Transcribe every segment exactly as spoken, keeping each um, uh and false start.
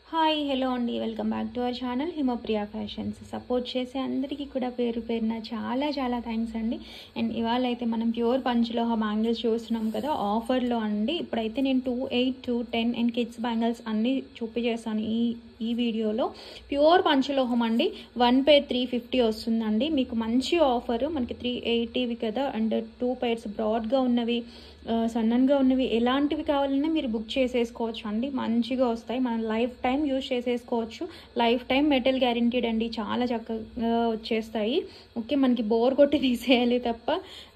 Hi hello అండి, welcome back to our channel Himapriya fashions. Support చేసే అందరికీ కూడా పేరు పేరున చాలా చాలా థ్యాంక్స్ అండి. అండ్ ఇవాళ అయితే మనం ప్యూర్ పంచలోహ బ్యాంగిల్స్ చూస్తున్నాం కదా ఆఫర్లో అండి. ఇప్పుడైతే నేను two eight two ten and kids bangles అన్నీ చూపించేస్తాను ఈ ఈ వీడియోలో. ప్యూర్ పంచలోహం అండి, వన్ పేర్ త్రీ ఫిఫ్టీ వస్తుందండి. మీకు మంచి ఆఫర్, మనకి త్రీ ఎయిటీవి కదా. అండ్ టూ పేర్స్ బ్రాడ్గా ఉన్నవి, సన్నన్గా ఉన్నవి, ఎలాంటివి కావాలన్నా మీరు బుక్ చేసేసుకోవచ్చు అండి. మంచిగా వస్తాయి, మనం లైఫ్ టైం యూజ్ చేసేసుకోవచ్చు. లైఫ్ టైం మెటల్ గ్యారెంటీడ్ అండి, చాలా చక్కగా వచ్చేస్తాయి. ఓకే, మనకి బోర్ కొట్టి తీసేయాలి తప్ప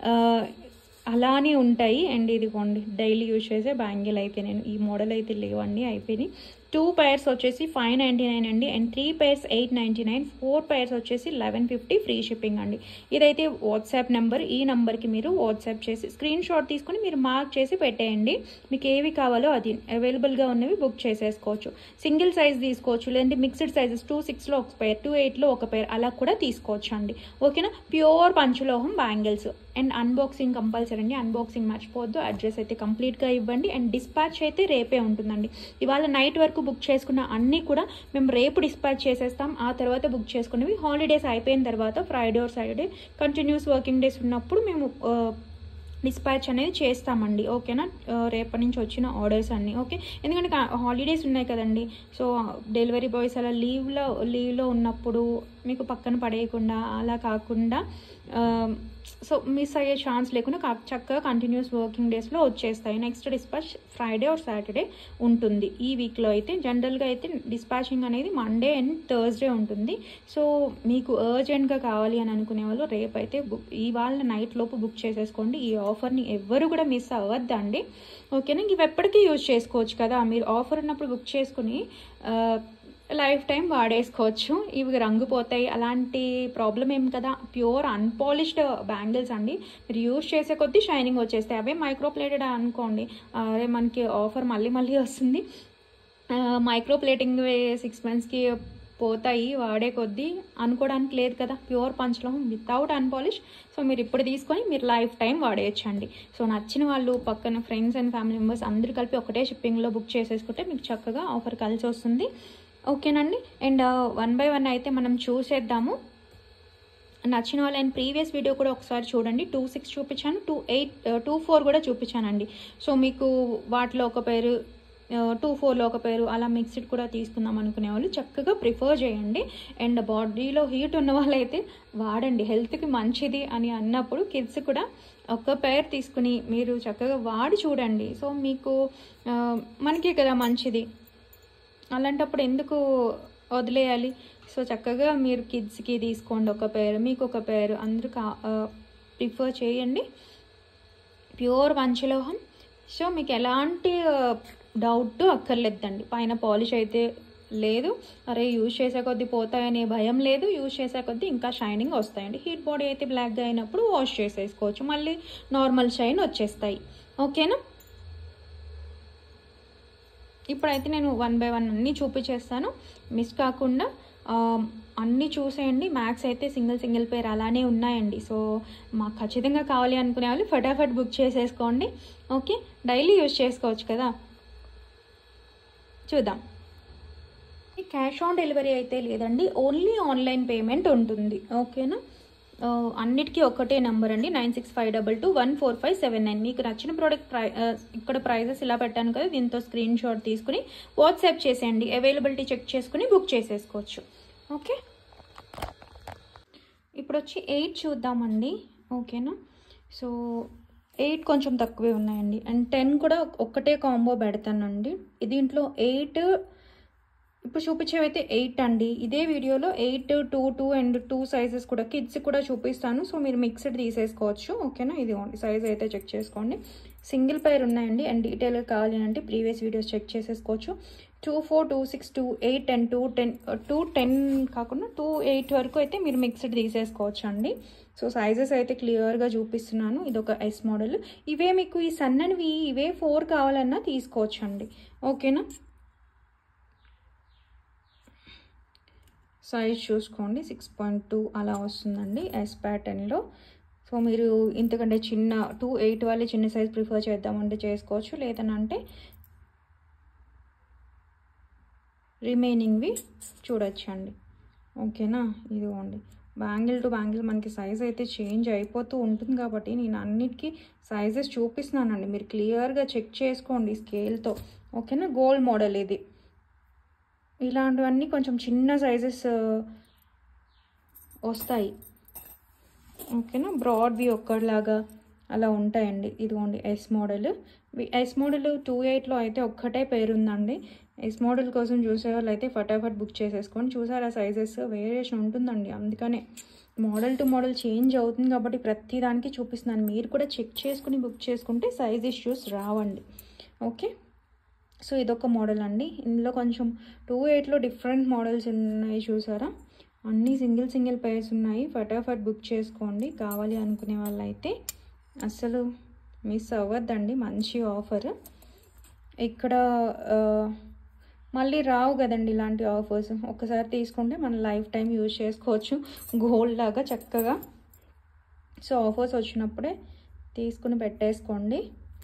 అలానే ఉంటాయి. అండ్ ఇదిగోండి డైలీ యూజ్ చేసే బ్యాంగిల్ అయితే నేను ఈ మోడల్ అయితే లేవండి, అయిపోయినాయి. టూ పైర్స్ వచ్చేసి ఫైవ్ నైంటీ నైన్ అండి. And three pairs eight ninety nine four pairs వచ్చేసి లెవెన్ ఫిఫ్టీ ఫ్రీ షిప్పింగ్ అండి. ఇదైతే వాట్సాప్ నెంబర్, ఈ నెంబర్కి మీరు వాట్సాప్ చేసి స్క్రీన్ షాట్ తీసుకొని మీరు మార్క్ చేసి పెట్టేయండి. మీకు ఏవి కావాలో అది అవైలబుల్గా ఉన్నవి బుక్ చేసేసుకోవచ్చు. సింగిల్ సైజ్ తీసుకోవచ్చు, లేదంటే మిక్స్డ్ సైజెస్ టూ సిక్స్లో ఒక పేర్, టూ ఎయిట్లో ఒక పేర్ అలా కూడా తీసుకోవచ్చు అండి. ఓకేనా, ప్యూర్ పంచలోహం బ్యాంగిల్స్. అండ్ అన్బాక్సింగ్ కంపల్సరీ అండి, అన్బాక్సింగ్ మర్చిపోవద్దు. అడ్రస్ అయితే కంప్లీట్గా ఇవ్వండి. అండ్ డిస్పాచ్ అయితే రేపే ఉంటుందండి. ఇవాళ నైట్ వరకు బుక్ చేసుకున్న అన్నీ కూడా మేము రేపు డిస్పాచ్ చేసేస్తాం. ఆ తర్వాత బుక్ చేసుకునేవి హాలిడేస్ అయిపోయిన తర్వాత Friday or Saturday continuous working days ఉన్నప్పుడు మేము డిస్పాచ్ అనేది చేస్తామండి. ఓకేనా, రేపటి నుంచి వచ్చిన ఆర్డర్స్ అన్నీ. ఓకే, ఎందుకంటే హాలిడేస్ ఉన్నాయి కదండి. సో డెలివరీ బాయ్స్ అలా లీవ్లో లీవ్లో ఉన్నప్పుడు మీకు పక్కన పడేయకుండా, అలా కాకుండా సో మిస్ అయ్యే ఛాన్స్ లేకుండా చక్కగా కంటిన్యూస్ వర్కింగ్ డేస్లో వచ్చేస్తాయి. Next dispatch Friday or Saturday ఉంటుంది. ఈ వీక్లో అయితే జనరల్గా అయితే డిస్పాచింగ్ అనేది మండే అండ్ థర్స్డే ఉంటుంది. సో మీకు అర్జెంట్గా కావాలి అని అనుకునే వాళ్ళు రేపు అయితే బుక్ ఇవాళ నైట్ లోపు బుక్ చేసేసుకోండి. ఈ ఆఫర్ని ఎవ్వరు కూడా మిస్ అవ్వద్దండి. ఓకేనా, ఇవి ఎప్పటికీ యూజ్ చేసుకోవచ్చు కదా. మీరు ఆఫర్ ఉన్నప్పుడు బుక్ చేసుకుని లైఫ్ టైం వాడేసుకోవచ్చు. ఇవి రంగు పోతాయి అలాంటి ప్రాబ్లం ఏం కదా. ప్యూర్ అన్పాలిష్డ్ బ్యాంగిల్స్ అండి, మీరు యూజ్ చేసే కొద్దీ షైనింగ్ వచ్చేస్తాయి. అవే మైక్రోప్లేటెడ్ అనుకోండి, అదే మనకి ఆఫర్ మళ్ళీ మళ్ళీ వస్తుంది. మైక్రోప్లేటింగ్ సిక్స్ మంత్స్కి పోతాయి వాడే కొద్దీ అనుకోవడానికి లేదు కదా. ప్యూర్ పంచలోహం వితౌట్ అన్పాలిష్. సో మీరు ఇప్పుడు తీసుకొని మీరు లైఫ్ టైం వాడేయచ్చండి. సో నచ్చిన వాళ్ళు పక్కన ఫ్రెండ్స్ అండ్ ఫ్యామిలీ మెంబర్స్ అందరూ కలిపి ఒకటే షిప్పింగ్లో బుక్ చేసేసుకుంటే మీకు చక్కగా ఆఫర్ కలిసి వస్తుంది. ఓకేనండి, అండ్ వన్ బై వన్ అయితే మనం చూసేద్దాము. నచ్చిన వాళ్ళు అండ్ ప్రీవియస్ వీడియో కూడా ఒకసారి చూడండి. టూ సిక్స్ చూపించాను, టూ ఎయిట్ టూ ఫోర్ కూడా చూపించానండి. సో మీకు వాటిలో ఒక పేరు, టూ ఫోర్లో ఒక పేరు, అలా మిక్స్డ్ కూడా తీసుకుందాం అనుకునే వాళ్ళు చక్కగా ప్రిఫర్ చేయండి. అండ్ బాడీలో హీట్ ఉన్న వాళ్ళైతే వాడండి, హెల్త్కి మంచిది అని అన్నప్పుడు కిడ్స్ కూడా ఒక పేర్ తీసుకుని మీరు చక్కగా వాడి చూడండి. సో మీకు మనకే కదా మంచిది, అలాంటప్పుడు ఎందుకు వదిలేయాలి. సో చక్కగా మీరు కిడ్స్కి తీసుకోండి ఒక పేరు, మీకు ఒక పేరు, అందరూ కా ప్రిఫర్ చేయండి. ప్యూర్ పంచలోహం. సో మీకు ఎలాంటి డౌట్ అక్కర్లేదండి. పైన పాలిష్ అయితే లేదు, అరే యూజ్ చేసే కొద్దీ పోతాయనే భయం లేదు. యూజ్ చేసే కొద్దీ ఇంకా షైనింగ్ వస్తాయండి. హీట్ బాడీ అయితే బ్లాక్గా అయినప్పుడు వాష్ చేసేసుకోవచ్చు, మళ్ళీ నార్మల్ షైన్ వచ్చేస్తాయి. ఓకేనా, ఇప్పుడైతే నేను వన్ బై వన్ అన్నీ చూపించేస్తాను, మిస్ కాకుండా అన్నీ చూసేయండి. మ్యాక్స్ అయితే సింగిల్ సింగిల్ పేర్ అలానే ఉన్నాయండి. సో మాకు ఖచ్చితంగా కావాలి అనుకునే వాళ్ళు ఫటాఫట్ బుక్ చేసేసుకోండి. ఓకే, డైలీ యూజ్ చేసుకోవచ్చు కదా. చూద్దాం. క్యాష్ ఆన్ డెలివరీ అయితే లేదండి, ఓన్లీ ఆన్లైన్ పేమెంట్ ఉంటుంది. ఓకేనా, అన్నిటికీ ఒకటే నెంబర్ అండి, nine six five double two one four five seven nine. మీకు నచ్చిన ప్రోడక్ట్ ప్రై ఇక్కడ ప్రైజెస్ ఇలా పెట్టాను కదా, దీంతో స్క్రీన్ షాట్ తీసుకుని వాట్సాప్ చేసేయండి. అవైలబిలిటీ చెక్ చేసుకుని బుక్ చేసేసుకోవచ్చు. ఓకే, ఇప్పుడు వచ్చి ఎయిట్ చూద్దామండి. ఓకేనా, సో ఎయిట్ కొంచెం తక్కువే ఉన్నాయండి. అండ్ టెన్ కూడా ఒక్కటే కాంబో పెడతానండి. దీంట్లో ఎయిట్ ఇప్పుడు చూపించేవైతే ఎయిట్ అండి. ఇదే వీడియోలో eight two two and two sizes కూడా కిడ్స్ కూడా చూపిస్తాను. సో మీరు మిక్స్డ్ తీసేసుకోవచ్చు. ఓకేనా, ఇది సైజ్ అయితే చెక్ చేసుకోండి. సింగిల్ పేర్ ఉన్నాయండి. అండ్ డీటెయిల్గా కావాలి అంటే ప్రీవియస్ వీడియోస్ చెక్ చేసేసుకోవచ్చు. Two four two six two eight and two ten two ten కాకుండా టూ ఎయిట్ వరకు అయితే మీరు మిక్స్డ్ తీసేసుకోవచ్చు అండి. సో సైజెస్ అయితే క్లియర్గా చూపిస్తున్నాను. ఇది ఒక ఎస్ మోడల్. ఇవే మీకు ఈ సన్ననివి ఇవే ఫోర్ కావాలన్నా తీసుకోవచ్చు అండి. ఓకేనా, సైజ్ చూసుకోండి, సిక్స్ పాయింట్ టూ అలా వస్తుందండి ఎస్ ప్యాటర్న్లో. సో మీరు ఇంతకంటే చిన్న టూ ఎయిట్ వాళ్ళే చిన్న సైజ్ ప్రిఫర్ చేద్దామంటే చేసుకోవచ్చు, లేదనంటే రిమైనింగ్వి చూడొచ్చండి. ఓకేనా, ఇదిగోండి బ్యాంగిల్ టు బ్యాంగిల్ మనకి సైజ్ అయితే చేంజ్ అయిపోతూ ఉంటుంది కాబట్టి నేను అన్నిటికీ సైజెస్ చూపిస్తున్నానండి, మీరు క్లియర్గా చెక్ చేసుకోండి స్కేల్తో. ఓకేనా, గోల్డ్ మోడల్ ఇది. ఇలాంటివన్నీ కొంచెం చిన్న సైజెస్ వస్తాయి. ఓకేనా, బ్రాడ్వి ఒక్కలాగా అలా ఉంటాయండి. ఇదిగోండి S model. S model two ఎయిట్లో అయితే ఒక్కటే పేరు ఉందండి. ఎస్ మోడల్ కోసం చూసేవాళ్ళు అయితే ఫటాఫట్ బుక్ చేసేసుకొని, చూసారా సైజెస్ వేరియేషన్ ఉంటుందండి. అందుకనే మోడల్ టు మోడల్ చేంజ్ అవుతుంది కాబట్టి ప్రతి దానికి చూపిస్తున్నాను. మీరు కూడా చెక్ చేసుకుని బుక్ చేసుకుంటే సైజ్ ఇష్యూస్ రావండి. ఓకే, సో ఇదొక మోడల్ అండి. ఇందులో కొంచెం టూ ఎయిట్లో డిఫరెంట్ మోడల్స్ ఉన్నాయి చూసారా, అన్నీ సింగిల్ సింగిల్ పేర్స్ ఉన్నాయి. ఫటాఫట్ బుక్ చేసుకోండి కావాలి అనుకునే వాళ్ళు అయితే, అస్సలు మిస్ అవ్వద్దండి. మంచి ఆఫర్. ఇక్కడ మళ్ళీ రావు కదండి ఇలాంటి ఆఫర్స్. ఒకసారి తీసుకుంటే మనం లైఫ్ టైం యూజ్ చేసుకోవచ్చు గోల్డ్ లాగా చక్కగా. సో ఆఫర్స్ వచ్చినప్పుడే తీసుకుని పెట్టేసుకోండి.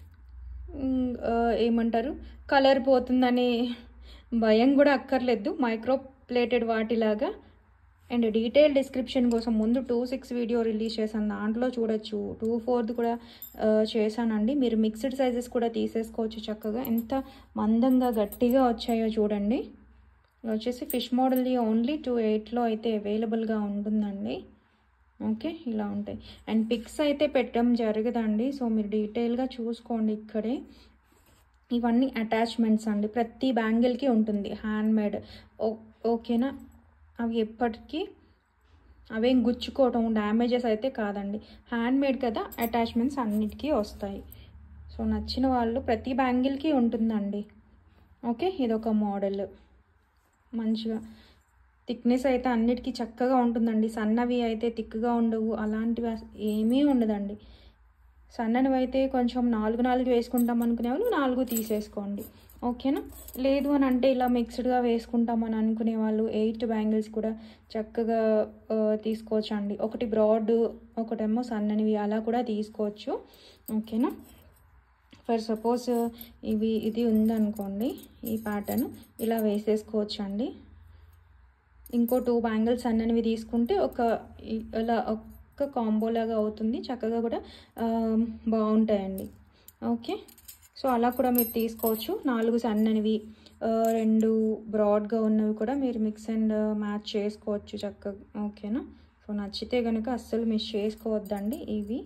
ఏమంటారు, కలర్ పోతుందని భయం కూడా అక్కర్లేదు మైక్రో ప్లేటెడ్ వాటిలాగా. అండ్ డీటెయిల్ డిస్క్రిప్షన్ కోసం ముందు టూ సిక్స్ వీడియో రిలీజ్ చేశాను, దాంట్లో చూడొచ్చు. టూ ఫోర్త్ కూడా చేశానండి. మీరు మిక్స్డ్ సైజెస్ కూడా తీసేసుకోవచ్చు చక్కగా. ఎంత మందంగా గట్టిగా వచ్చాయో చూడండి. వచ్చేసి ఫిష్ మోడల్ది ఓన్లీ టూ ఎయిట్లో అయితే అవైలబుల్గా ఉంటుందండి. ఓకే, ఇలా ఉంటాయి. అండ్ పిక్స్ అయితే పెట్టడం జరగదండి, సో మీరు డీటెయిల్గా చూసుకోండి. ఇక్కడే ఇవన్నీ అటాచ్మెంట్స్ అండి, ప్రతి బ్యాంగిల్కి ఉంటుంది హ్యాండ్మేడ్. ఓకేనా, అవి ఎప్పటికీ అవేం గుచ్చుకోవటం డ్యామేజెస్ అయితే కాదండి, హ్యాండ్మేడ్ కదా, అటాచ్మెంట్స్ అన్నిటికీ వస్తాయి. సో నచ్చిన వాళ్ళు ప్రతి బ్యాంగిల్కి ఉంటుందండి. ఓకే, ఇదొక మోడల్. మంచిగా థిక్నెస్ అయితే అన్నిటికీ చక్కగా ఉంటుందండి. సన్నవి అయితే థిక్గా ఉండవు, అలాంటివి ఏమీ ఉండదండి. సన్నవి అయితే కొంచెం నాలుగు నాలుగు వేసుకుంటాం అనుకునే వాళ్ళు నాలుగు తీసేసుకోండి. ఓకేనా, లేదు అని అంటే ఇలా మిక్స్డ్గా వేసుకుంటామని అనుకునే వాళ్ళు ఎయిట్ బ్యాంగిల్స్ కూడా చక్కగా తీసుకోవచ్చు అండి. ఒకటి బ్రాడ్, ఒకటేమో సన్ననివి, అలా కూడా తీసుకోవచ్చు. ఓకేనా, ఫర్ సపోజ్ ఇవి ఇది ఉందనుకోండి, ఈ ప్యాటర్న్ ఇలా వేసేసుకోవచ్చు అండి. ఇంకో టూ బ్యాంగిల్స్ సన్ననివి తీసుకుంటే ఒక ఇలా ఒక కాంబో లాగా అవుతుంది, చక్కగా కూడా బాగుంటాయండి. ఓకే, సో అలా కూడా మీరు తీసుకోవచ్చు. నాలుగు సన్ననివి, రెండు బ్రాడ్గా ఉన్నవి కూడా మీరు మిక్స్ అండ్ మ్యాచ్ చేసుకోవచ్చు చక్కగా. ఓకేనా, సో నచ్చితే కనుక అస్సలు మిస్ చేసుకోవద్దండి. ఇవి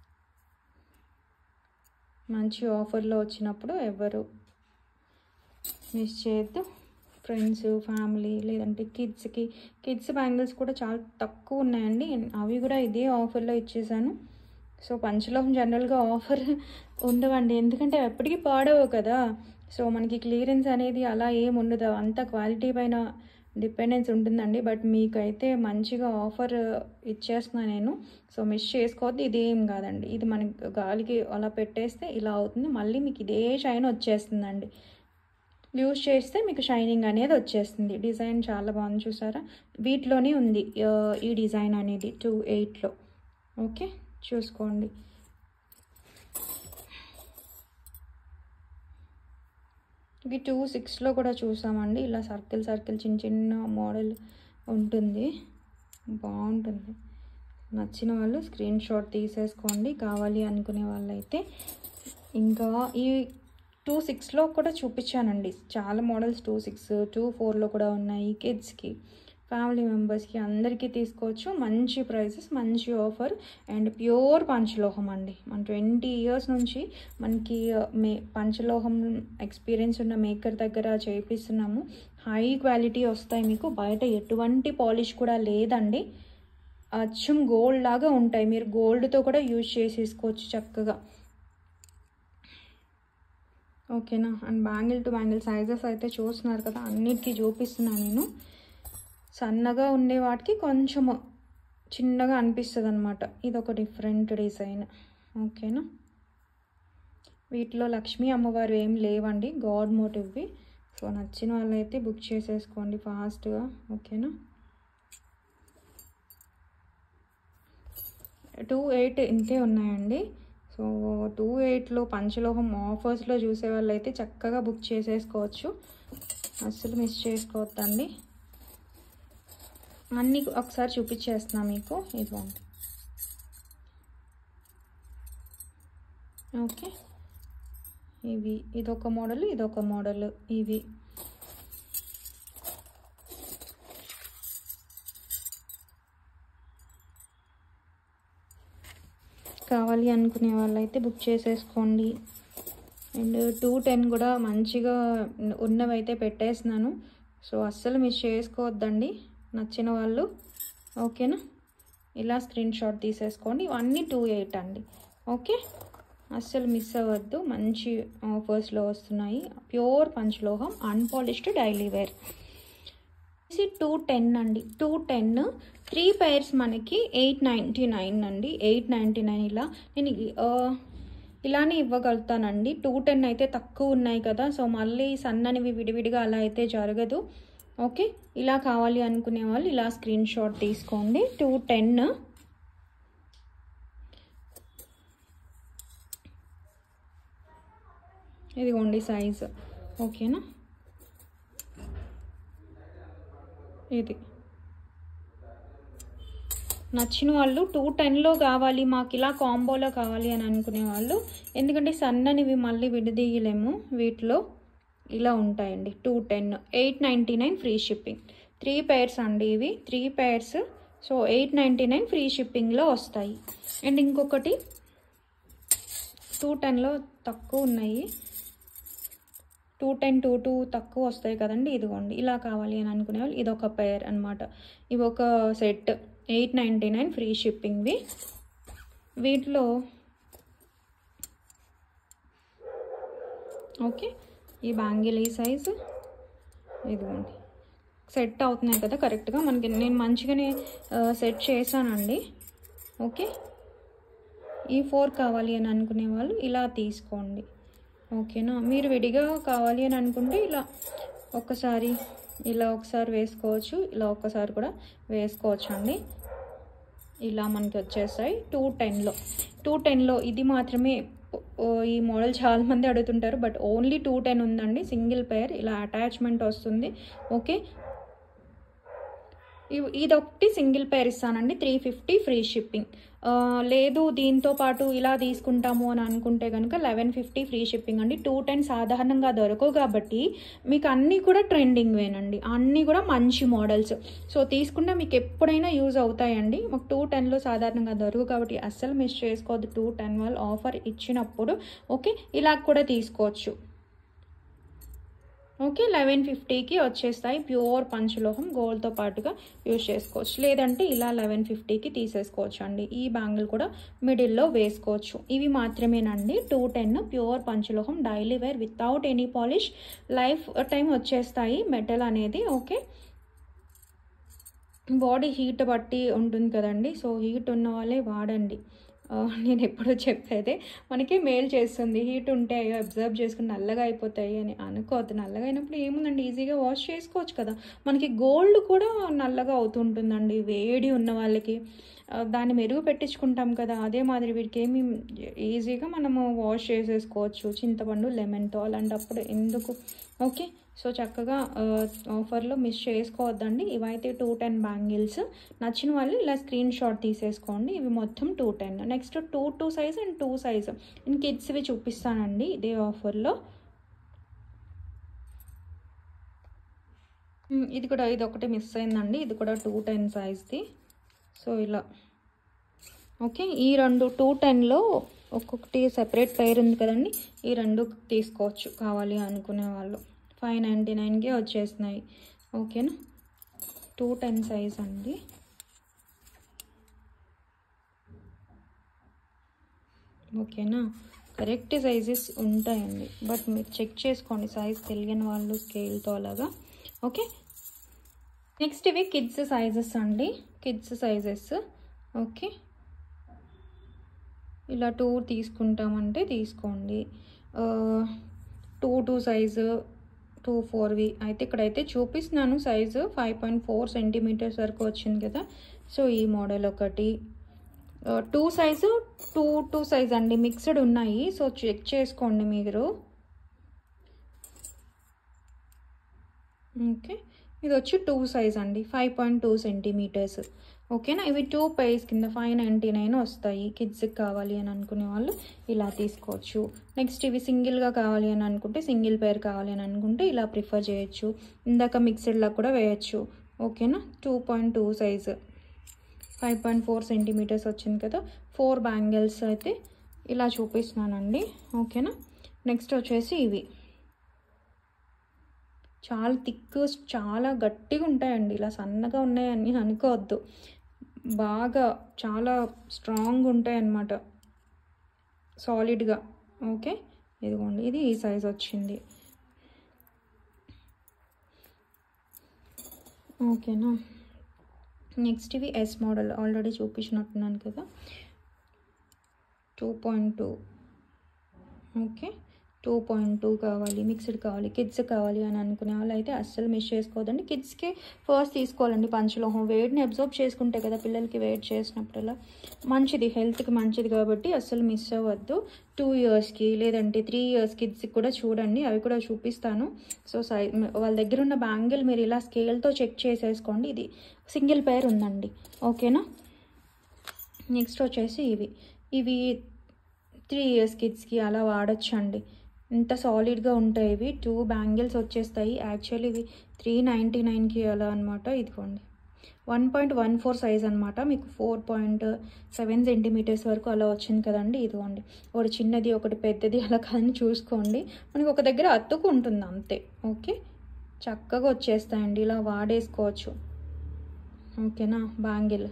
మంచి ఆఫర్లో వచ్చినప్పుడు ఎవరు మిస్ చేయొద్దు. ఫ్రెండ్స్, ఫ్యామిలీ, లేదంటే కిడ్స్కి కిడ్స్ బ్యాంగిల్స్ కూడా చాలా తక్కువ ఉన్నాయండి. అవి కూడా ఇదే ఆఫర్లో ఇచ్చేసాను. సో పంచలోహం జనరల్గా ఆఫర్ ఉండవండి, ఎందుకంటే ఎప్పటికీ పాడవు కదా. సో మనకి క్లియరెన్స్ అనేది అలా ఏమి ఉండదు, అంత క్వాలిటీ పైన డిపెండెన్స్ ఉంటుందండి. బట్ మీకైతే మంచిగా ఆఫర్ ఇచ్చేస్తున్నాను నేను, సో మిస్ చేసుకోవద్దు. ఇదేం కాదండి, ఇది మనకి గాలికి అలా పెట్టేస్తే ఇలా అవుతుంది, మళ్ళీ మీకు ఇదే షైన్ వచ్చేస్తుందండి. యూజ్ చేస్తే మీకు షైనింగ్ అనేది వచ్చేస్తుంది. డిజైన్ చాలా బాగుంది చూసారా, వీటిలోనే ఉంది ఈ డిజైన్ అనేది టూ ఎయిట్లో. ఓకే, చూసుకోండి. ఇవి టూ సిక్స్లో కూడా చూసామండి. ఇలా సర్కిల్ సర్కిల్ చిన్న చిన్న మోడల్ ఉంటుంది, బాగుంటుంది. నచ్చిన వాళ్ళు స్క్రీన్ షాట్ తీసేసుకోండి కావాలి అనుకునే వాళ్ళైతే. ఇంకా ఈ టూ సిక్స్లో కూడా చూపించానండి చాలా మోడల్స్. టూ సిక్స్ టూ ఫోర్లో కూడా ఉన్నాయి. కిడ్స్కి, ఫ్యామిలీ మెంబర్స్కి అందరికీ తీసుకోవచ్చు. మంచి ప్రైసెస్, మంచి ఆఫర్. అండ్ ప్యూర్ పంచలోహం అండి. మన ట్వంటీ ఇయర్స్ నుంచి మనకి మే పంచలోహం ఎక్స్పీరియన్స్ ఉన్న మేకర్ దగ్గర చేపిస్తున్నాము. హై క్వాలిటీ వస్తాయి మీకు, బయట ఎటువంటి పాలిష్ కూడా లేదండి. అచ్చం గోల్డ్ లాగా ఉంటాయి, మీరు గోల్డ్తో కూడా యూజ్ చేసేసుకోవచ్చు చక్కగా. ఓకేనా, and bangle to bangle sizes అయితే చూస్తున్నారు కదా, అన్నిటికీ చూపిస్తున్నాను నేను. సన్నగా ఉండే వాటికి కొంచెం చిన్నగా అనిపిస్తుంది అనమాట. ఇది ఒక డిఫరెంట్ డిజైన్. ఓకేనా, వీటిలో లక్ష్మీ అమ్మవారు ఏం లేవండి, గాడ్ మోటివ్వి. సో నచ్చిన వాళ్ళైతే బుక్ చేసేసుకోండి ఫాస్ట్గా. ఓకేనా, టూ ఎయిట్ ఇంతే ఉన్నాయండి. సో టూ ఎయిట్లో పంచలోహం ఆఫర్స్లో చూసే వాళ్ళైతే చక్కగా బుక్ చేసేసుకోవచ్చు. అస్సలు మిస్ చేసుకోవద్దండి. అన్నీ ఒకసారి చూపించేస్తున్నా మీకు. ఇదిగోండి. ఓకే, ఇవి ఇదొక మోడల్, ఇదొక మోడల్. ఇవి కావాలి అనుకునే వాళ్ళైతే బుక్ చేసేసుకోండి. అండ్ టూ టెన్ కూడా మంచిగా ఉన్నవైతే పెట్టేస్తున్నాను. సో అస్సలు మిస్ చేసుకోవద్దండి నచ్చిన వాళ్ళు. ఓకేనా, ఇలా స్క్రీన్ షాట్ తీసేసుకోండి. ఇవన్నీ టూ ఎయిట్ అండి. ఓకే, అస్సలు మిస్ అవ్వద్దు. మంచి ఆఫర్స్లో వస్తున్నాయి. ప్యూర్ పంచలోహం, unpolished daily wear. Two ten అండి. టూ టెన్ త్రీ పైర్స్ మనకి ఎయిట్ నైంటీ నైన్ అండి. ఎయిట్ నైంటీ నైన్ ఇలా నేను ఇలానే ఇవ్వగలుగుతానండి. టూ టెన్ అయితే తక్కువ ఉన్నాయి కదా, సో మళ్ళీ సన్ననివి విడివిడిగా అలా అయితే జరగదు. ఓకే, ఇలా కావాలి అనుకునే వాళ్ళు ఇలా స్క్రీన్ షాట్ తీసుకోండి. టూ టెన్ ఇదిగోండి సైజు. ఓకేనా, ఇది నచ్చిన వాళ్ళు టూ టెన్లో కావాలి మాకు, ఇలా కాంబోలో కావాలి అని అనుకునే వాళ్ళు, ఎందుకంటే సన్ననివి మళ్ళీ విడదీయలేము వీటిలో, ఇలా ఉంటాయండి. Two ten eight ninety nine free shipping. Three pairs అండి ఇవి, three pairs. So eight ninety nine free షిప్పింగ్లో వస్తాయి. అండ్ ఇంకొకటి టూ టెన్లో తక్కువ ఉన్నాయి, టూ టెన్ టూ టూ తక్కువ వస్తాయి కదండి. ఇదిగోండి, ఇలా కావాలి అని అనుకునే వాళ్ళు ఇదొక పేర్ అనమాట. ఇవి ఒక set eight ninety nine free షిప్పింగ్వి. వీటిలో ఓకే, ఈ బ్యాంగిల్ ఈ సైజు ఇదిగోండి సెట్ అవుతున్నాయి కదా కరెక్ట్గా మనకి. నేను మంచిగానే సెట్ చేశానండి. ఓకే, ఈ ఫోర్ కావాలి అని అనుకునే వాళ్ళు ఇలా తీసుకోండి. ఓకేనా, మీరు విడిగా కావాలి అని అనుకుంటే ఇలా ఒక్కసారి ఇలా ఒకసారి వేసుకోవచ్చు, ఇలా ఒక్కసారి కూడా వేసుకోవచ్చు అండి. ఇలా మనకి వచ్చేస్తాయి టూ టెన్లో. టూ టెన్లో ఇది మాత్రమే ఈ మోడల్ చాలామంది అడుగుతుంటారు, బట్ ఓన్లీ టూ టెన్ ఉందండి. సింగిల్ పేర్ ఇలా అటాచ్మెంట్ వస్తుంది. ఓకే, ఇది ఒకటి సింగిల్ పేర్ ఇస్తానండి. Three fifty free shipping. లేదు దీంతో పాటు ఇలా తీసుకుంటాము అని అనుకుంటే కనుక లెవెన్ ఫిఫ్టీ ఫ్రీ షిప్పింగ్ అండి. టూ టెన్ సాధారణంగా దొరకవు కాబట్టి మీకు అన్నీ కూడా ట్రెండింగ్ వేనండి, అన్నీ కూడా మంచి మోడల్స్. సో తీసుకుంటే మీకు ఎప్పుడైనా యూజ్ అవుతాయండి. మాకు టూ టెన్లో సాధారణంగా దొరకవు కాబట్టి అస్సలు మిస్ చేసుకోవద్దు. టూ టెన్ వాళ్ళు ఆఫర్ ఇచ్చినప్పుడు ఓకే ఇలా కూడా తీసుకోవచ్చు. ఓకే, లెవెన్ ఫిఫ్టీకి వచ్చేస్తాయి. ప్యూర్ పంచలోహం గోల్డ్తో పాటుగా యూజ్ చేసుకోవచ్చు. లేదంటే ఇలా లెవెన్ ఫిఫ్టీకి తీసేసుకోవచ్చు అండి. ఈ బ్యాంగిల్ కూడా మిడిల్లో వేసుకోవచ్చు. ఇవి మాత్రమేనండి టూ టెన్ ప్యూర్ పంచలోహం daily wear without any polish. Lifetime వచ్చేస్తాయి మెటల్ అనేది. ఓకే, బాడీ హీట్ బట్టి ఉంటుంది కదండి, సో హీట్ ఉన్న వాళ్ళే వాడండి. నేను ఎప్పుడూ చెప్పేదే మనకి మేల్ చేస్తుంది. హీట్ ఉంటే అయ్యో అబ్జర్వ్ చేసుకుని నల్లగా అయిపోతాయి అని అనుకోవద్దు. నల్లగా అయినప్పుడు ఏముందండి, ఈజీగా వాష్ చేసుకోవచ్చు కదా. మనకి గోల్డ్ కూడా నల్లగా అవుతుంటుందండి వేడి ఉన్న వాళ్ళకి. దాన్ని మెరుగు పెట్టించుకుంటాం కదా, అదే మాదిరి వీటికి ఏమి ఈజీగా మనము వాష్ చేసేసుకోవచ్చు చింతపండు లెమన్తో. అలాంటప్పుడు ఎందుకు. ఓకే, సో చక్కగా ఆఫర్లో మిస్ చేసుకోవద్దండి. ఇవైతే టూ టెన్ బ్యాంగిల్స్. నచ్చిన వాళ్ళు ఇలా స్క్రీన్ షాట్ తీసేసుకోండి. ఇవి మొత్తం two ten. Next two two size and two size నేను కిడ్స్వి చూపిస్తానండి ఇదే ఆఫర్లో. ఇది కూడా ఇది ఒకటి మిస్ అయిందండి, ఇది కూడా టూ టెన్ సైజ్ది. సో ఇలా ఓకే, ఈ రెండు టూ టెన్లో ఒక్కొక్కటి సెపరేట్ పేర్ ఉంది కదండి, ఈ రెండు తీసుకోవచ్చు కావాలి అనుకునే వాళ్ళు. ఫైవ్ నైంటీ నైన్కే వచ్చేసినాయి. ఓకేనా, టూ టెన్ సైజ్ అండి. ఓకేనా, కరెక్ట్ సైజెస్ ఉంటాయండి, బట్ మీరు చెక్ చేసుకోండి సైజ్ తెలియని వాళ్ళు స్కేల్తో అలాగా. ఓకే, నెక్స్ట్ ఇవి కిడ్స్ సైజెస్ అండి, కిడ్స్ సైజెస్. ఓకే, ఇలా టూ తీసుకుంటామంటే తీసుకోండి. టూ టూ సైజు టూ ఫోర్వి అయితే ఇక్కడైతే చూపిస్తున్నాను. Size five point four centimetres వరకు వచ్చింది కదా. సో ఈ మోడల్ ఒకటి. Two size two two size అండి, మిక్స్డ్ ఉన్నాయి. సో చెక్ చేసుకోండి మీరు. ఓకే, ఇది వచ్చి టూ సైజ్ అండి, ఫైవ్ పాయింట్ టూ సెంటీమీటర్స్. ఓకేనా, ఇవి టూ పైస్ కింద ఫైవ్ నైంటీ నైన్ వస్తాయి. కిడ్స్కి కావాలి అని అనుకునే వాళ్ళు ఇలా తీసుకోవచ్చు. నెక్స్ట్ ఇవి సింగిల్గా కావాలి అని అనుకుంటే, సింగిల్ పేర్ కావాలి అని అనుకుంటే ఇలా ప్రిఫర్ చేయొచ్చు. ఇందాక మిక్స్డ్లా కూడా వేయచ్చు. ఓకేనా, two point two size, five point four centimetres వచ్చింది కదా. ఫోర్ బ్యాంగిల్స్ అయితే ఇలా చూపిస్తున్నానండి. ఓకేనా, నెక్స్ట్ వచ్చేసి ఇవి చాలా థిక్, చాలా గట్టిగా ఉంటాయండి. ఇలా సన్నగా ఉన్నాయని అనుకోవద్దు, బాగా చాలా స్ట్రాంగ్ ఉంటాయి అన్నమాట, సాలిడ్గా. ఓకే, ఇదిగోండి, ఇది ఈ సైజ్ వచ్చింది. ఓకేనా, నెక్స్ట్ ఇవి ఎస్ మోడల్ ఆల్రెడీ చూపించినట్టున్నాను కదా, two point two. Okay, two point two కావాలి, మిక్స్డ్ కావాలి, కిడ్స్ కావాలి అని అనుకునే వాళ్ళు అయితే అస్సలు మిస్ చేసుకోవద్దండి. కిడ్స్కి ఫస్ట్ తీసుకోవాలండి పంచలోహం. వేడిని అబ్జర్వ్ చేసుకుంటే కదా పిల్లలకి వేడి చేసినప్పుడల్లా మంచిది, హెల్త్కి మంచిది కాబట్టి అస్సలు మిస్ అవ్వద్దు. టూ ఇయర్స్కి లేదంటే త్రీ ఇయర్స్ కిడ్స్కి కూడా చూడండి, అవి కూడా చూపిస్తాను. సో సై వాళ్ళ దగ్గర ఉన్న బ్యాంగిల్ మీరు ఇలా స్కేల్తో చెక్ చేసేసుకోండి. ఇది సింగిల్ పేర్ ఉందండి. ఓకేనా, నెక్స్ట్ వచ్చేసి ఇవి ఇవి త్రీ ఇయర్స్ కిడ్స్కి అలా వాడచ్చండి. ఇంత సాలిడ్గా ఉంటాయి ఇవి. టూ బ్యాంగిల్స్ వచ్చేస్తాయి. యాక్చువల్లీ ఇవి త్రీ నైంటీ నైన్కి అలా అనమాట. ఇదిగోండి, one point one four size అనమాట. మీకు ఫోర్ పాయింట్ సెవెన్ సెంటీమీటర్స్ వరకు అలా వచ్చింది కదండి. ఇదిగోండి, ఒకటి చిన్నది ఒకటి పెద్దది అలా కాదని చూసుకోండి. మనకి ఒక దగ్గర అతుకు ఉంటుంది అంతే. ఓకే, చక్కగా వచ్చేస్తాయండి, ఇలా వాడేసుకోవచ్చు. ఓకేనా, బ్యాంగిల్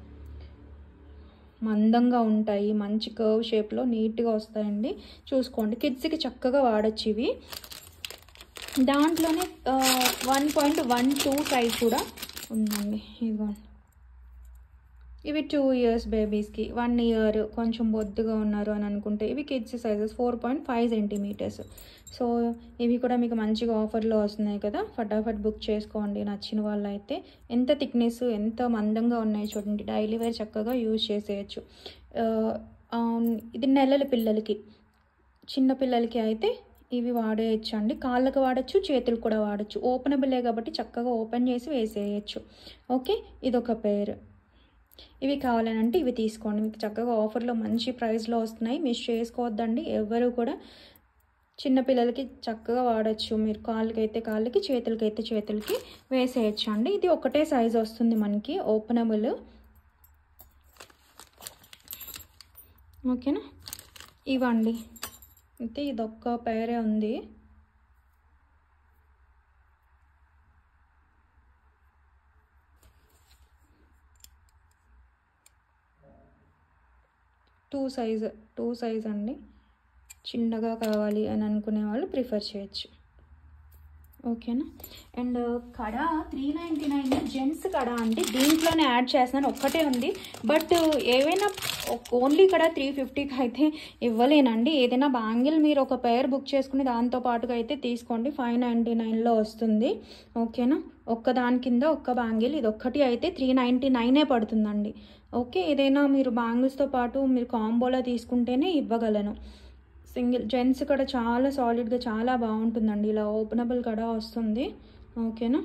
మందంగా ఉంటాయి, మంచి కర్వ్ షేప్లో నీట్గా వస్తాయండి. చూసుకోండి, కిడ్స్కి చక్కగా వాడచ్చు ఇవి. దాంట్లోనే one point one two size కూడా ఉందండి. ఇదిగోండి, ఇవి టూ ఇయర్స్ బేబీస్కి, వన్ ఇయర్ కొంచెం బొద్దుగా ఉన్నారు అని అనుకుంటే ఇవి kids sizes four point five centimetres. So ఇవి కూడా మీకు మంచిగా ఆఫర్లో వస్తున్నాయి కదా, ఫటాఫట్ బుక్ చేసుకోండి నచ్చిన వాళ్ళు అయితే. ఎంత థిక్నెస్, ఎంత మందంగా ఉన్నాయి చూడండి, డైలీ వేర్ చక్కగా యూజ్ చేసేయచ్చు. ఇది నెలల పిల్లలకి, చిన్న పిల్లలకి అయితే ఇవి వాడేయచ్చు అండి. కాళ్ళకు వాడచ్చు, చేతులకు కూడా వాడచ్చు. ఓపెనబులే కాబట్టి చక్కగా ఓపెన్ చేసి వేసేయచ్చు. ఓకే, ఇదొక పేరు. ఇవి కావాలనంటే ఇవి తీసుకోండి, మీకు చక్కగా ఆఫర్లో మంచి ప్రైస్లో వస్తున్నాయి, మిస్ చేసుకోవద్దండి ఎవరు కూడా. చిన్నపిల్లలకి చక్కగా వాడచ్చు, మీరు కాళ్ళకి అయితే కాళ్ళకి, చేతులకి అయితే చేతులకి వేసేయచ్చు అండి. ఇది ఒకటే సైజ్ వస్తుంది మనకి, ఓపెనబుల్. ఓకేనా, ఇవ్వండి, అయితే ఇదొక్క పేరే ఉంది. టూ సైజ్ టూ సైజ్ అండి, చిన్నగా కావాలి అని అనుకునే వాళ్ళు ప్రిఫర్ చేయొచ్చు. ఓకేనా, అండ్ కడ త్రీ నైంటీ నైన్ జెంట్స్ కడ అండి, దీంట్లోనే యాడ్ చేస్తున్నాను, ఒక్కటే ఉంది. బట్ ఏవైనా ఓన్లీ కడ త్రీ ఫిఫ్టీకి అయితే ఇవ్వలేనండి. ఏదైనా బ్యాంగిల్ మీరు ఒక పేర్ బుక్ చేసుకుని దాంతో పాటుగా అయితే తీసుకోండి, ఫైవ్ నైంటీ నైన్లో వస్తుంది. ఓకేనా, ఒక్క దాని కింద ఒక్క బ్యాంగిల్, ఇది ఒక్కటి అయితే త్రీ నైంటీ నైనే పడుతుందండి. ఓకే, ఏదైనా మీరు బ్యాంగిల్స్తో పాటు మీరు కాంబోలో తీసుకుంటేనే ఇవ్వగలను. సింగిల్ జెంట్స్ కూడా చాలా సాలిడ్గా చాలా బాగుంటుందండి, ఇలా ఓపెనబుల్ కూడా వస్తుంది. ఓకేనా,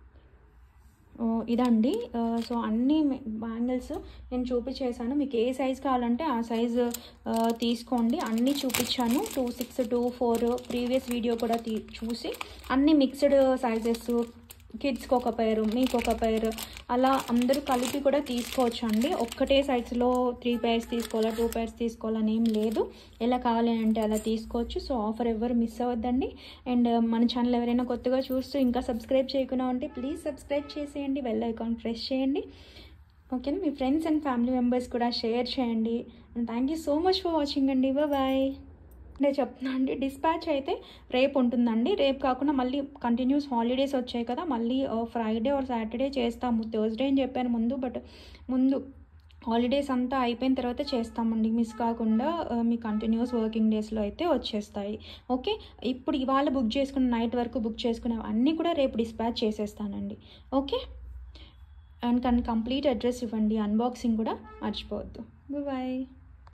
ఇదండి. సో అన్ని బ్యాంగిల్స్ నేను చూపించేసాను, మీకు ఏ సైజ్ కావాలంటే ఆ సైజు తీసుకోండి. అన్నీ చూపించాను, two six two four previous video కూడా తీ చూసి అన్ని మిక్స్డ్ సైజెస్, కిడ్స్కి ఒక పేరు, మీకు ఒక పేరు, అలా అందరూ కలిపి కూడా తీసుకోవచ్చు అండి. ఒక్కటే సైజ్లో త్రీ పేర్స్ తీసుకోవాలా, టూ పేర్స్ తీసుకోవాలని ఏం లేదు, ఎలా కావాలి అంటే అలా తీసుకోవచ్చు. సో ఆఫర్ ఎవరు మిస్ అవ్వద్దండి. అండ్ మన ఛానల్ ఎవరైనా కొత్తగా చూస్తూ ఇంకా సబ్స్క్రైబ్ చేయకుండా ఉంటే ప్లీజ్ సబ్స్క్రైబ్ చేసేయండి, బెల్ ఐకాన్ ప్రెస్ చేయండి. ఓకేనా, మీ ఫ్రెండ్స్ అండ్ ఫ్యామిలీ మెంబర్స్ కూడా షేర్ చేయండి. And thank you so much for watching అండి, బాయ్. నేను చెప్తున్నా అండి, డిస్పాచ్ అయితే రేపు ఉంటుందండి. రేపు కాకుండా మళ్ళీ కంటిన్యూస్ హాలిడేస్ వచ్చాయి కదా, మళ్ళీ ఫ్రైడే ఆర్ సాటర్డే చేస్తాము. థర్స్డే అని చెప్పాను ముందు, బట్ ముందు హాలిడేస్ అంతా అయిపోయిన తర్వాత చేస్తామండి, మిస్ కాకుండా. మీ కంటిన్యూస్ వర్కింగ్ డేస్లో అయితే వచ్చేస్తాయి. ఓకే, ఇప్పుడు ఇవాళ బుక్ చేసుకున్న నైట్ వరకు బుక్ చేసుకునే అన్నీ కూడా రేపు డిస్పాచ్ చేసేస్తానండి. ఓకే, అండ్ కంప్లీట్ అడ్రస్ ఇవ్వండి, అన్బాక్సింగ్ కూడా మర్చిపోవద్దు. బాయ్.